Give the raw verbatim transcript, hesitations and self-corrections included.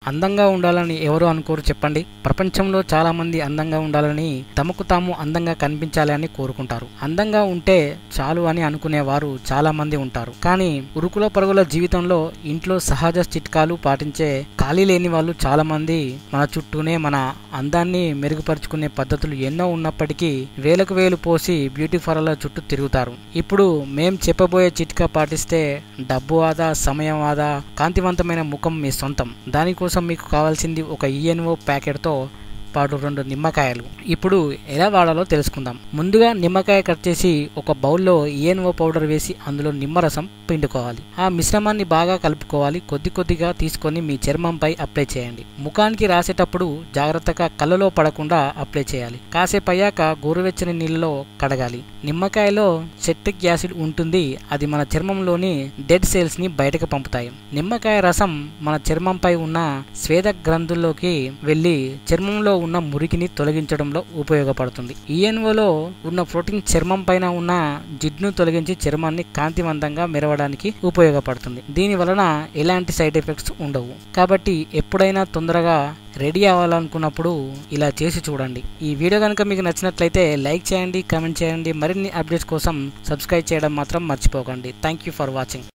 అందంగా ఉండాలని ఎవరు అనుకోరు చెప్పండి. ప్రపంచంలో చాలా మంది అందంగా ఉండాలని, తమకు తాము అందంగా కనిపించాలి అని కోరుకుంటారు. అందంగా ఉంటే చాలు అని అనుకునేవారు చాలా మంది ఉంటారు. కానీ ఉరుకుల పరుగుల జీవితంలో ఇంట్లో సహజ చిట్కాలు పాటించే ఖాళీ లేని వాళ్ళు చాలా మంది మన చుట్టూనే మన అందాన్ని మెరుగుపరుచుకునే పద్ధతులు ఎన్నో ఉన్నప్పటికీ వేలకు వేలు పోసి బ్యూటీ పార్లర్ల చుట్టూ తిరుగుతారు. ఇప్పుడు మేం చెప్పబోయే చిట్కా పాటిస్తే డబ్బు ఆదా, సమయం ఆదా, కాంతివంతమైన ముఖం మీ సొంతం. దానికోసం మీకు కావాల్సింది ఒక ఈఎన్ఓ ప్యాకెట్తో పాటు రెండు నిమ్మకాయలు. ఇప్పుడు ఎలా వాడాలో తెలుసుకుందాం. ముందుగా నిమ్మకాయ కట్ చేసి ఒక బౌల్లో ఈఎన్ఓ పౌడర్ వేసి అందులో నిమ్మరసం పిండుకోవాలి. ఆ మిశ్రమాన్ని బాగా కలుపుకోవాలి. కొద్ది కొద్దిగా తీసుకొని మీ చర్మంపై అప్లై చేయండి. ముఖానికి రాసేటప్పుడు జాగ్రత్తగా కళ్ళలో పడకుండా అప్లై చేయాలి. కాసేపు అయ్యాక గోరువెచ్చని నీళ్ళలో కడగాలి. నిమ్మకాయలో సిట్రిక్ యాసిడ్ ఉంటుంది. అది మన చర్మంలోని డెడ్ సెల్స్ ని బయటకు పంపుతాయి. నిమ్మకాయ రసం మన చర్మంపై ఉన్న స్వేద గ్రంథుల్లోకి వెళ్లి చర్మంలో ఉన్న మురికిని తొలగించడంలో ఉపయోగపడుతుంది. ఈఎన్ఓలో ఉన్న ప్రోటీన్ చర్మం పైన ఉన్న జిడ్డును తొలగించి చర్మాన్ని కాంతివంతంగా మెరవడానికి ఉపయోగపడుతుంది. దీని వలన ఎలాంటి సైడ్ ఎఫెక్ట్స్ ఉండవు. కాబట్టి ఎప్పుడైనా తొందరగా రెడీ అవ్వాలనుకున్నప్పుడు ఇలా చేసి చూడండి. ఈ వీడియో కనుక మీకు నచ్చినట్లయితే లైక్ చేయండి, కామెంట్ చేయండి. మరిన్ని అప్డేట్స్ కోసం సబ్స్క్రైబ్ చేయడం మాత్రం మర్చిపోకండి. Thank you for watching.